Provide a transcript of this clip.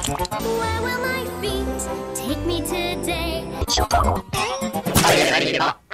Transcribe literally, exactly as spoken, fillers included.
Where will my feet take me today? Csupo. Are you ready to get up?